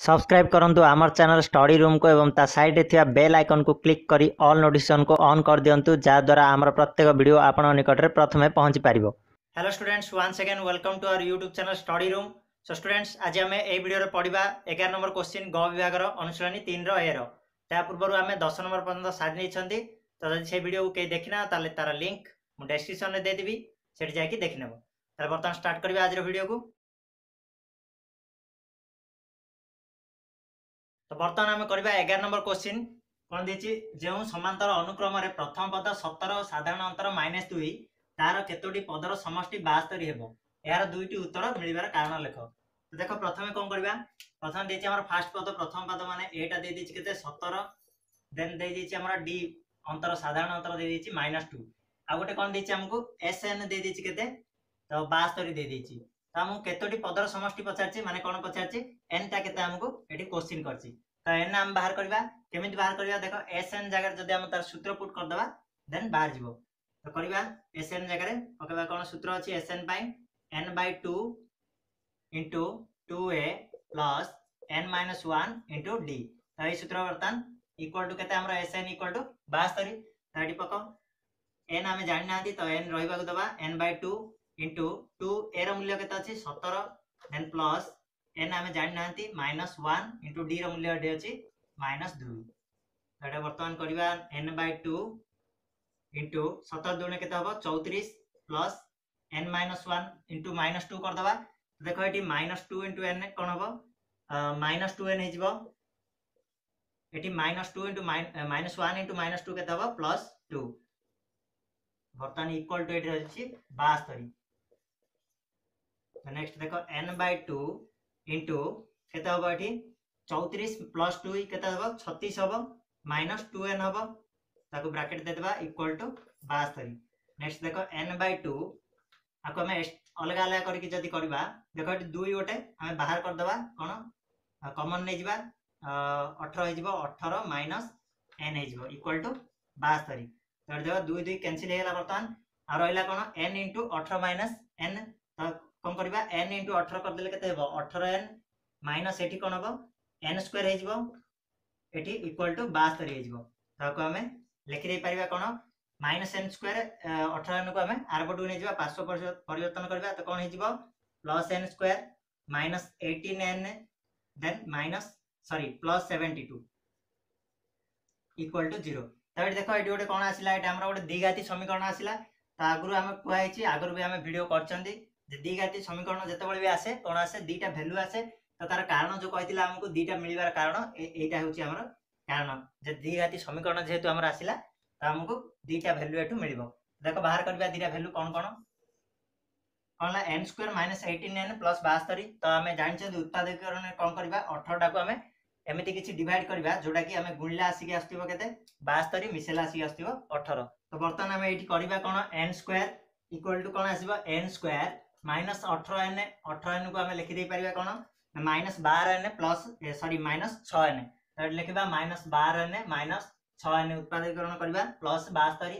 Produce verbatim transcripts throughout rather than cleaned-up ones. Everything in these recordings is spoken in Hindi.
सब्सक्राइब करंतु आमर चैनल स्टडी रूम को एवं ता साइड थिया बेल आइकन को क्लिक करी ऑल नोटिफिकेशन को ऑन कर दियंतु जा द्वारा आमर प्रत्येक वीडियो आपण निकट रे प्रथमे पहुंची पारिबो। Hello students, once again welcome to our YouTube channel study room. So students, आज आम ए वीडियो रे पढ़िबा ग्यारह नंबर क्वेश्चन ग विभाग रो अनुसरणी तीन रो ए रो। ता पूर्व आम दस नंबर पर्यंत सारी नहीं छंती, तो जदि से वीडियो को के देखिना ताले तार लिंक मु डिस्क्रिप्शन रे दे देबी, सेठी जाके देखिनेबो। ताले बर्तमान स्टार्ट करबा आज रो वीडियो को। तो बर्तमान आम करबा ग्यारह नंबर क्वेश्चन कौन देछि जो समांतर अनुक्रम रे प्रथम पद सत्तर साधारण अंतर माइनस दुई तार केतोटी पदर समष्टि बास्तरी हेबो, यार दुईटी उत्तर मिलिबार कारण लेख। तो देखो प्रथमे कौन करबा, प्रथम देछि हमर फर्स्ट पद प्रथम पद माने एटा दे देछि केते सत्तर, देन दे देछि हमर डी अंतर साधारण अंतर दे देछि माइनस टू, आ गोटे कौन देछि हमको एसएन दे देछि केते तो बास्तरी दे देछि। तो हमको केतोटी पदर समष्टि पचारछि माने कोन पचारछि एन टा केते हमको एठी क्वेश्चन करछि। तो एन हम बाहर करबा, केमिति बाहर करबा देखो एसएन जगह जदि हम तार सूत्र पुट कर दबा देन बाहर जिवो। तो करबा एसएन जगह रे पकेबा कोन सूत्र अछि S n by n by two into two a plus n minus one into d। तो ए सूत्र बर्तन इक्वल टू केते हमरा एसएन इक्वल टू बास्तरी। तो एठी पको n हम जानि नांती, तो n रहिबा को दबा n by two into two a रो मूल्य केते अछि सत्तर, देन प्लस n आमे जानि नांती माइनस वन इनटू d रो मूल्य एठी अछि माइनस टू। एटा वर्तमान करिबा n बाय टू इनटू सत्तर दुने केते हबो चौंतीस plus n minus one into minus two कर दबा। देखो एठी माइनस टू इनटू n कोन हबो माइनस टू n हे जिवो, एठी minus two into minus one into minus two केते हबो प्लस टू। वर्तमान इक्वल टू एठी अछि बास्तरी। नेक्स्ट देखो n बाय टू इनटू केते हबो एठी चौंतीस प्लस टू केते हबो छत्तीस हबो माइनस टू n हबो, ताको ब्रैकेट दे देबा इक्वल टू बास्तरी। नेक्स्ट देखो n बाय टू आको हमें अलग अलग करके जदी करबा देखो एठी दुई गोटे हमें बाहर कर दबा कोन कॉमन नै जिबा अठारह हे जिवो, अठारह माइनस n हे जिवो इक्वल टू बास्तरी। तो देखो दुई दुई कैंसिल हे गेला बर्तमान आ रहला कोन n इनटू अठारह माइनस n। तो कोन करबा n इनटू अठारह कर देले केते हेबो अठारह n माइनस एठी कोन हबो n स्क्वायर हे जिवो, एठी इक्वल टू बास्तरी हे जिवो। ताको हमें लिखि दे परिबा कोन माइनस n स्क्वायर अठारह n को हमें आर पटु नै जिबा पाँच सौ परिवर्तन करबा तो कोन हे जिवो प्लस n स्क्वायर माइनस अठारह n then minus sorry plus बहत्तर इक्वल टू जीरो। तो एठी देखो एठी गोटे कोन आसिला, एठी हमरा गोटे द्विघाती समीकरण आसिला। तो आगरु हमें कुआ हेछि आगरु भी हमें वीडियो करचंदी जे द्विघाती समीकरण जेतेबेले भी आसे कोन आसे दुईटा वैल्यू आसे। तो तार कारण जो कहितिला हमको दुईटा मिलिबार कारण एटा होछि हमर कारण जे द्विघाती समीकरण जेहेतु हमर आसिला तो हमको दुईटा वैल्यू एठु मिलिबो। देखो बाहर करबा दुईटा वैल्यू कोन कोन कोनला n स्क्वायर माइनस अठारह n प्लस बास्तरी। तो हमें जानिछन उत्पादकरण कोन करबा अठारह टा को हमें एमिति किछि डिवाइड करबा जोटा कि हमें गुणला आसी के आस्तिबो केते बास्तरी मिसेला आसी के आस्तिबो अठारह। तो बर्तमान हमें एठी करबा कोन n स्क्वायर इक्वल टू कोन आसीबो n स्क्वायर माइनस अठारह n, अठारह n को हमें लिखि दे परिबा कोन माइनस बारह n प्लस सॉरी माइनस छह n। तो लिखबा माइनस बारह n माइनस छह n उत्पादकरण करबा प्लस बास्तरी।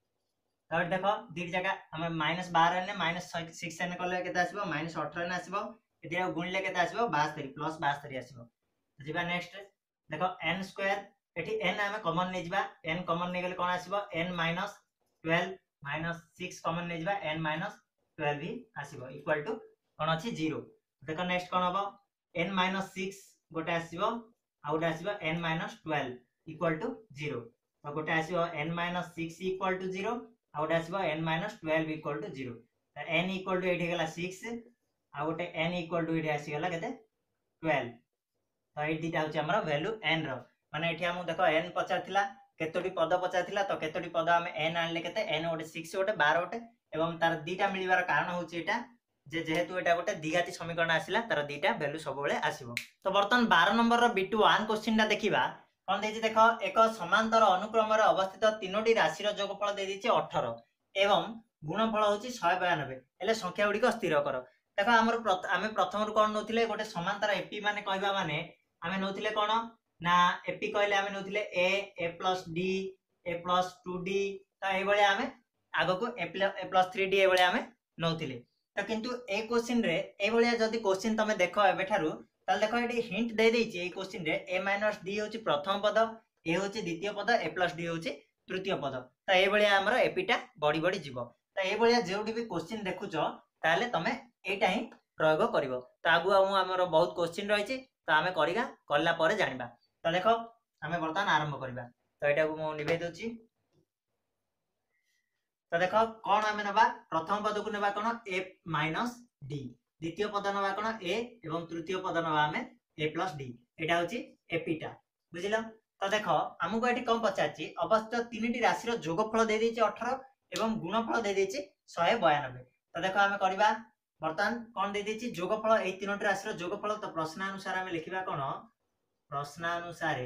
तो देखो दी जगह हमें माइनस बारह n माइनस सिक्स n कले केते आसीबो माइनस अठारह n आसीबो, एति गुणले केते आसीबो बास्तरी प्लस बास्तरी आसीबो। जिबा नेक्स्ट देखो n स्क्वायर एठी n हमें कॉमन नै जिबा, n कॉमन नै गेले कोन आसीबो n माइनस बारह माइनस सिक्स कॉमन नै जिबा n माइनस बारह भी आसीबो इक्वल टू कोन अछि जीरो। देखो नेक्स्ट कोन हबो n माइनस सिक्स गोटे आसीबो आ गोटे आसीबो n माइनस बारह इक्वल टू जीरो। तो गोटे आसीबो n minus six equal to zero आ गोटे आसीबो n माइनस बारह इक्वल टू जीरो। तो n इक्वल टू एठी गेला सिक्स आ गोटे n इक्वल टू एठी आसी गेला केते बारह। तो ए दिटा होची हमरा वैल्यू n रो माने एठी हम देखो n पचारथिला केतोटी पद पचारथिला, तो केतोटी पद हम n आनले केते n गोटे सिक्स गोटे बारह गोटे एवं तार दिटा मिलिबार कारण होची एटा जे जेहेतु एटा गोटे द्विघाती समीकरण आसिला तार दिटा वैल्यू सब बेले आसीबो। तो बर्तमान बारह नंबर रो बी टू वन क्वेश्चन टा देखिबा कोन देछि देखो एक समांतर अनुक्रम रे अवस्थित तीनोटी राशि रो जोगफल दे दिछि अठारह एवं गुणफल होची एक सौ बयानबे, एले संख्या गुडी को स्थिर करो। देखो हमर आमे प्रथम रु कोन नोथिले गोटे समांतर एपी माने कहबा माने आमे नोथिले कोन ना एपी कहले आमे नोथिले a a plus d a plus two d। तो ए बळे आमे आगो को a प्लस थ्री d ए बळे आमे नोथिले। तो किंतु ए क्वेश्चन रे ए बळे जदी क्वेश्चन तमे देखो एबे थारु ताले देखो एटी हिंट दे देछि ए क्वेश्चन रे a माइनस d होछि प्रथम पद, a होछि द्वितीय पद, a प्लस d होछि तृतीय पद। तो ए भलिया हमर एपीटा बड़ी बड़ी जीवो। तो ए भलिया जेउडी भी क्वेश्चन देखुचो ताले तमे एटा ही प्रयोग करिवो। तो आगु हमर बहुत क्वेश्चन रहिछि, तो आमे करिगा करला परे जानिबा। तो देखो आमे वर्तमान आरंभ करिबा। तो एटा को मो निभे दोछि। तो देखो कोन आमे नबा प्रथम पद को नबा कोन a माइनस d, द्वितीय पद नबा कोन a एवं तृतीय पद नबा आमे a प्लस d। एटा होछि एपीटा, बुझिलो। तो देखो हमको एटी कम पचाछि अवस्थित तीनटी राशि रो जोगफल दे देछि अठारह एवं गुणफल दे देछि एक सौ बयानबे। तो देखो आमे करबा वर्तमान कोन दे देछि जोगफल, ए तीनटी राशि रो जोगफल। तो प्रश्न अनुसार आमे लिखिबा कोन, प्रश्न अनुसार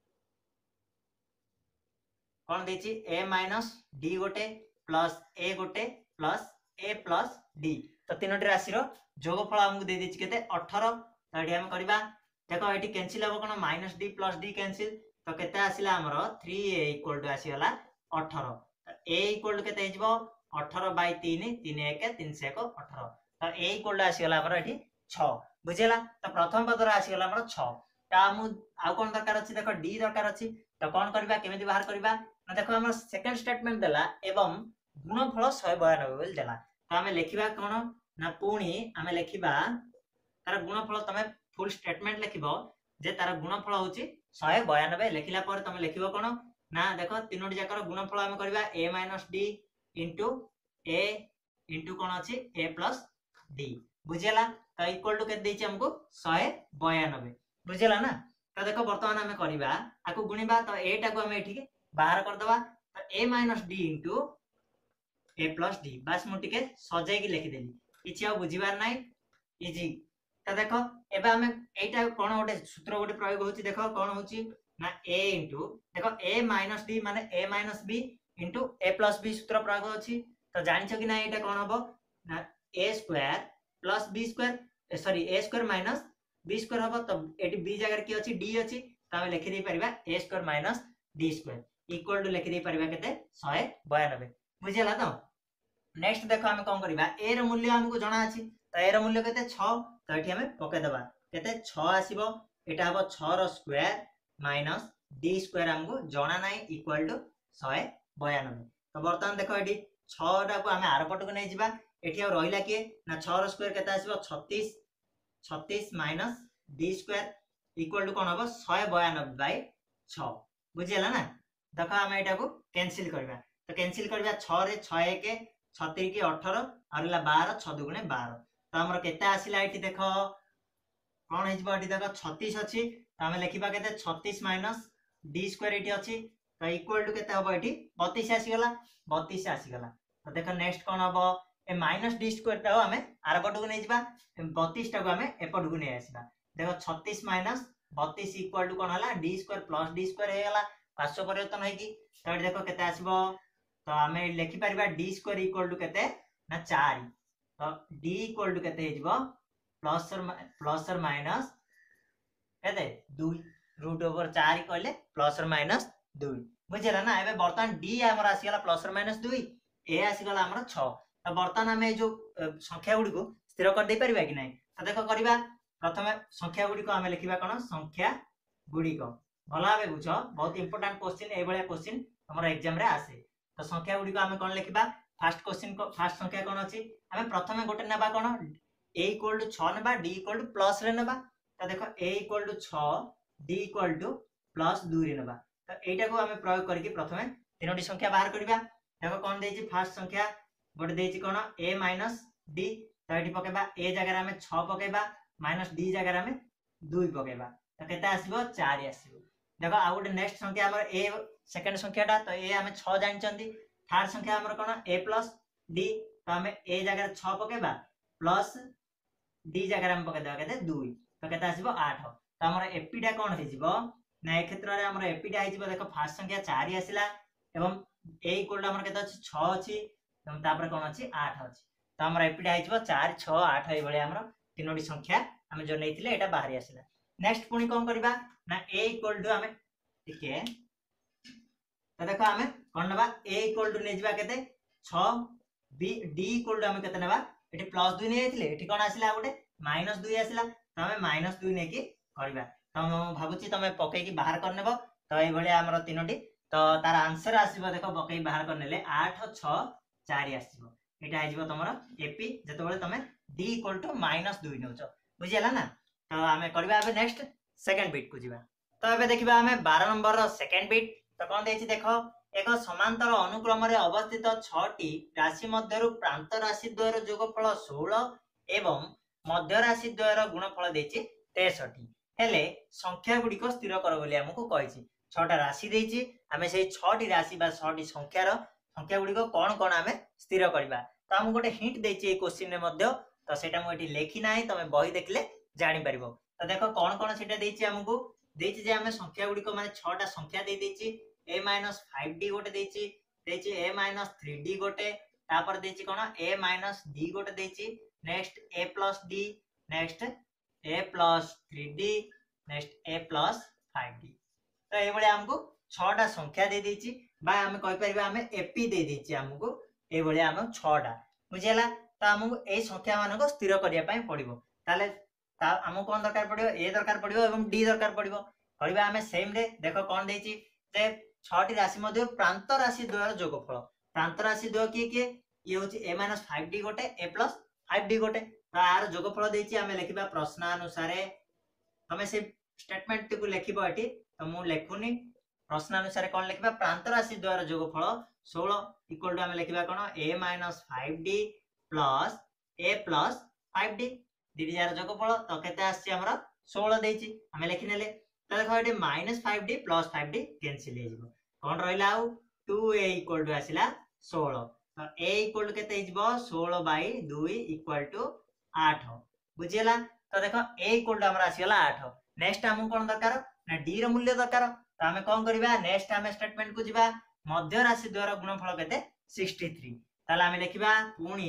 कोन देछि a माइनस d गोटे प्लस a गोटे प्लस a प्लस d। तो तीनटी राशि रो जोगफल हमको दे देछि केते अठारह। तो एटी हम करबा देखो एटी कैंसिल हो कोन minus d plus d cancel. तो केते आसिला हमरो थ्री ए इक्वल टू आसी गला अठारह। तो a इक्वल टू केते हिजबो अठारह बाय तीन, तीन एक तीन से एक अठारह। तो a इक्वल टू आसी गला हमरो एठी छह, बुझिला। तो प्रथम पद रा आसी गला हमरो छह। ता मु आ कोन दरकार अछि देखो d दरकार अछि। तो कोन करबा केमिति बाहर करबा ना देखो हमर सेकंड स्टेटमेंट देला एवं गुणफल एक सौ बयानबे बोल देला। तो हमें लिखिबा कोन ना पुणी हमें लिखिबा तार गुणफल, तमे फुल स्टेटमेंट लिखिबो जे तार गुणफल होछि एक सौ बयानबे। लिखिला पर तमे लिखिबो कोन ना देखो तीनोटी जाकर गुणफल हम करबा a minus d into a into कोन अछि a प्लस d, बुझिला। तो इक्वल टू के देछि हमको एक सौ बयानबे, बुझिला ना। तो देखो वर्तमान हमें करबा आकु गुणिबा। तो a टा को हम एठी के बाहर कर दबा। तो a minus d into a plus d, बस मु टिके सजाई के लिखि देली, किछि आ बुझिबार नै, इजी। तो देखो एबे हमें एटा कोन गोटे सूत्र गोटे प्रयोग होछि। देखो कोन होछि ना a इनटू देखो a माइनस d माने a minus b into a plus b सूत्र प्रयोग होछि। तो जानि छ कि ना एटा कोन हबो ना a square plus b square, sorry a square minus b square हबो। तो एटी b जगह की अछि d अछि। तो हम लिखि दे परिबा a square minus d square equal to लिखि दे परिबा केते एक सौ बयानबे, बुझिला। तो नेक्स्ट देखो हम कोन करबा a रो मूल्य हमको जणा अछि। तो a रो मूल्य केते छह। तो एठी हमें पके दबा केते छह आसीबो। एटा हबो छह रो स्क्वायर माइनस d स्क्वायर हमको जणा नै इक्वल टू एक सौ बयानबे। तो वर्तमान देखो एठी छह टा को हमें आर पट को नै जिबा। एठी आ रहिला के ना छह रो स्क्वायर केते आसीबो छत्तीस, छत्तीस minus d square equal to कोन हबो एक सौ बयानबे बाय छह, बुझिला ना। देखो हम एटा को कैंसिल करबा। तो कैंसिल करबा छह रे छह एक छत्तीस की अठारह और बारह, छह दुगुणे बारह। तो हमर केते आसिला एठी देखो कोन हिजबो एठी देखो छत्तीस अछि। तो हम लिखिबा केते छत्तीस माइनस d स्क्वायर एठी अछि। तो इक्वल टू केते हबो एठी बत्तीस आसी गला, बत्तीस आसी गला। तो देखो नेक्स्ट कोन हबो ए माइनस d स्क्वायर ता हमें आर पट को नै जिबा, बत्तीस टा को हमें ए पट को नै आसीबा। देखो छत्तीस माइनस बत्तीस इक्वल टू कोन हला d square plus d square हे गला पाँच सौ परिवर्तन है कि। तो देखो केते आसीबो। तो हमें लिखि परिबा d स्क्वायर इक्वल टू केते ना चार। तो d इक्वल टू केते हिजबो plus or plus or minus केते दो रूट ओवर चार कहले प्लस और माइनस दो, बुझिला ना। एबे वर्तमान d हमर आसी गला प्लस और माइनस दो, a आसी गला हमर छह। तो वर्तमान हमें जो संख्या गुडी को स्थिर कर दे परिबा कि नै। तो देखो करबा प्रथमे संख्या गुडी को हमें लिखिबा कोन संख्या गुडी को भला भाबे बुझो, बहुत इंपोर्टेंट क्वेश्चन ए बळे क्वेश्चन हमर एग्जाम रे आसे। तो संख्या गुडी को हमें कोन लिखिबा फर्स्ट क्वेश्चन को फर्स्ट संख्या कोन अछि हमें प्रथमे गोटे नेबा कोन a इक्वल टू छह नेबा, d इक्वल टू प्लस रे नेबा। तो देखो a इक्वल टू छह, d इक्वल टू प्लस दो रे नेबा। तो एटा को हमें प्रयोग करके प्रथमे तीनोटी संख्या बाहर करबा। देखो कोन देछि फर्स्ट संख्या गोटे देछि कोन a माइनस d। तो एठी पकेबा a जगह हमें छह पकेबा माइनस d जगह हमें दो पकेबा। तो केते आसीबो चार आसीबो। देखो आ गोटे नेक्स्ट संख्या हमर a सेकंड संख्याटा। तो a हमें छह जानचंदी। थर्ड संख्या हमर कोन a प्लस d। तो हमें a जगह छह पकेबा प्लस d जगह हम पके देबा केते दो। तो केते आसीबो आठ। तो हमर एपीटा कोन हिजिबो ना ए क्षेत्र रे हमर एपीटा हिजिबो। देखो फर्स्ट संख्या चार आसीला एवं a इक्वल टू हमर केते अछि छह अछि एवं तापर कोन अछि आठ अछि। तो हमर एपीटा हिजिबो चार छह आठ ए भले हमर तीनोटी संख्या हम जो नेइथिले एटा बाहरी आसीला। नेक्स्ट पुनी कोन करबा ना a इक्वल टू हमें ठीक है। तो देखो हमें कोन नबा a इक्वल टू नै जिबा केते छह, b d इक्वल टू हमें केते नबा एठी प्लस दो नै आइथिले एठी कोन आसीला गोटे माइनस दो आसीला। तो आम माइनस दुई नहीं करवा तो भावुची तुम पकईकी बाहर करनेब तो ये तीनोटी तो तार आंसर आसो देख पकई बाहर करने आठ छ चार आसो यहाँ तुम एपी जो तुम डी इक्वल टू माइनस दुई नौ बुझीगला ना तो आम करवा नेक्स्ट सेकेंड बिट को जीवा तो ये देखा आम बार नंबर सेकेंड बिट तो कौन देख देख एक समांतर अनुक्रम अवस्थित छटी राशि मध्य प्रांत राशि द्वयर जोगफल षोलह एवं मध्य राशि द्वयर गुणफल देछि तेसठी हेले संख्या गुड़िक स्थिर कर बोली आमको कही छटा राशि देछि आमे से छटी राशि बा छटी संख्यार संख्या गुड़िक कौन कौन आमे स्थिर करबा तो आमको गोटे हिंट देछि ए क्वेश्चन रे मध्य तो सेटा मु एठी लेखि नाही तमे बही देखले जानि परिबो तो देखो कौन कौन सेटा देछि आमको देछि जे आमे संख्या गुड़िक माने छटा संख्या दे देछि ए माइनस फाइव डी गोटे देछि देछि ए माइनस थ्री डी गोटे तापर देछि कोन ए माइनस डी गोटे देछि next a plus d next a plus three d next a plus five d तो ये भाई हमको छटा संख्या दे देछि बा हम कहि परिबा हम एपी दे देछि हमको ए भाई हम छटा बुझियला तो हमको ए संख्या मानको स्थिर करिया पय पड़िबो ताले ता हमको कोन दरकार पड़िबो ए दरकार पड़िबो एवं डी दरकार पड़िबो करबा हम सेम रे देखो कोन देछि जे छटी राशि मध्य प्रांत राशि द्वयर जोगफल प्रांत राशि द्वय किए किए ये होछि ए माइनस फाइव डी गोटे ए प्लस फाइव डी गोटे तो यार जोगफल देछि आमे लिखिबा प्रश्नानुसार तमे से स्टेटमेंट को लिखिबो एठी तो मु लेखुनी प्रश्नानुसार कोन लिखिबा प्रांत राशि द्वयर जोगफल सोलह इक्वल टू आमे लिखिबा कोन a minus five d plus a plus five d d जार जोगफल तो केते आछि हमरा सोलह देछि आमे लिखि नेले तो देखो ये minus five d plus five d cancel हो कौन रहा आउ टू ए इक्वल टू आसला सोलह तो ए इक्वल टू केते हिजबो सोलह बाई दुई इक्वल टू आठ बुझीला तो देखो ए इक्वल टू हमरा आसीगला आठ नेक्स्ट हमको कौन दरकार ना डी रो मूल्य दरकार तो हमें कौन करबा नेक्स्ट हमें स्टेटमेंट को जीवा मध्य राशि द्वारा गुणफल केते सिक्सटी थ्री ताला हमें लिखिबा पुणी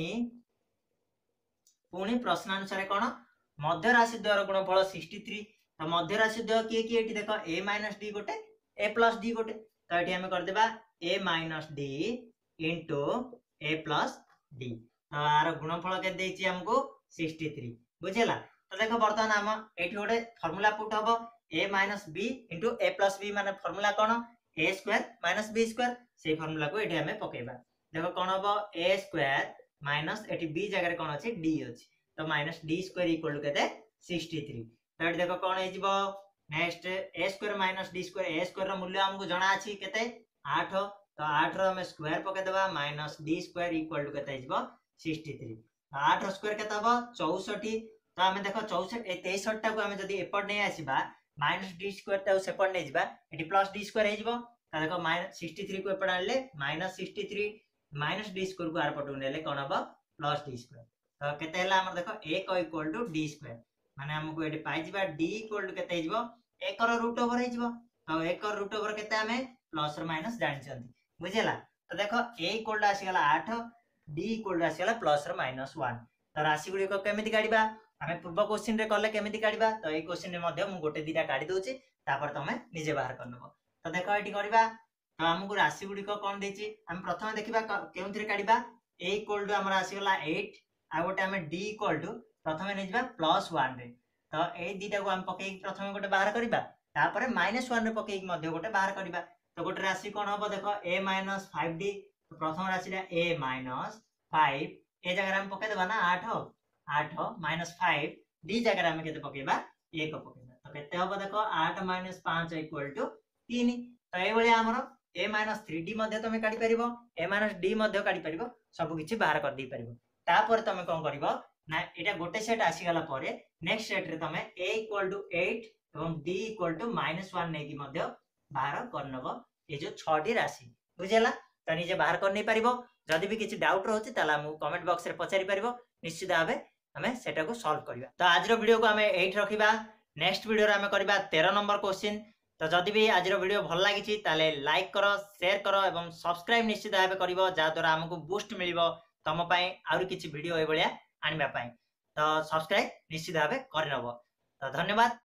पुणी प्रश्न अनुसार कौन मध्य राशि द्वारा गुणफल सिक्सटी थ्री तो मध्य राशि द्वय किए किए एठी देखो ए माइनस डी गोटे ए प्लस डी गोटे तो एठी हम कर देबा a minus d into a plus d तो यार गुणफल के देछि हमको सिक्सटी थ्री बुझेला तो देखो बर्तमान हम एठी गोटे फार्मूला पुट हबो a minus b into a plus b माने फार्मूला कोन a square minus b square से फार्मूला को एठी हमें पकेबा देखो कोन हबो ए स्क्वायर माइनस एठी बी जगह रे कोन अछि डी अछि तो minus d square equal to केते सिक्सटी थ्री तो ये देखो कौन हो next a square minus d square a square रो मूल्य हमको जणा अछि केते आठ तो आठ रो हम स्क्वायर पके देबा minus d square equal to केते हिजबो सिक्सटी थ्री तो आठ रो स्क्वायर केते हबो चौसठ तो हम देखो चौसठ ए तेसठ टा को हम जदी एपट नै आसीबा माइनस डी स्क्वायर ता सेपट नै जिबा एटी प्लस डी स्क्वायर हे जिवो तो देखो माइनस सिक्सटी थ्री को एपट आनले minus sixty three minus d square को आर पटु नेले कोन हबो प्लस डी स्क्वायर तो केते हला हमर देखो एक इक्वल टू डी स्क्वायर माने हमको एटी पाई जिबा d इक्वल टू केते हिजबो एक रो रूट ओवर हिजबो तो एक रो रूट ओवर केते हमें प्लस और माइनस जानि छथि बुझियला तो देखो a इक्वल टू आसी गला आठ d इक्वल टू आसी गला प्लस और माइनस वन तो राशि गुडी को केमिति काढिबा हमें पूर्व क्वेश्चन रे करले केमिति काढिबा तो ए क्वेश्चन रे मध्ये मु गोटे दिटा काढी दोछि तापर तमे निजे बाहर करनबो तो देखो एटी करबा तो हमको राशि गुडी को कोन देछि हम प्रथम देखिबा केउंथरे काढिबा a इक्वल टू हमरा आसी गला एट आ गोटे हमें d इक्वल टू प्रथम नै जिबा प्लस वन रे तो ए दीटा को हम पके प्रथम गोटे बाहर करबा तापर माइनस वन रे पके मध्ये गोटे बाहर करबा तो गोटे राशि कोन हबो देखो a माइनस फाइव डी तो प्रथम राशि रा a माइनस फाइव ए जगह हम पके देबा ना आठ आठ माइनस फाइव डी जगह हम केते पकेबा एक पकेबा तो केते हबो देखो आठ माइनस पाँच इक्वल टू तीन तो ए भली हमरो a माइनस थ्री डी मध्ये तमे काढी परिबो a माइनस डी मध्ये काढी परिबो सब किछि बाहर कर दी परिबो तापर तमे कोन करिवो ना एटा गोटे सेट आसी गला परे नेक्स्ट सेट रे तमे a इक्वल टू एट एवं d equal to minus one नै कि मध्ये बाहर करनबो ए जो छटी राशि बुझेला त निजे बाहर कर नै परिबो जदी भी किछि डाउट रहउछि ताला मु कमेंट बॉक्स रे पचारि परिबो निश्चित भाबे हमें सेटा को सॉल्व करबा तो आज रो वीडियो को हमें एट रखिबा नेक्स्ट वीडियो रे हमें करबा तेरह नंबर क्वेश्चन तो जदी भी आज रो वीडियो भल लागिछि ताले लाइक करो शेयर करो एवं सब्सक्राइब निश्चित भाबे करिवो जा द्वारा हमको बूस्ट मिलिवो तम पई आउर किछि वीडियो ए बलिया आनिबा पई तो सब्सक्राइब निश्चित भाबे करनबो तो धन्यवाद।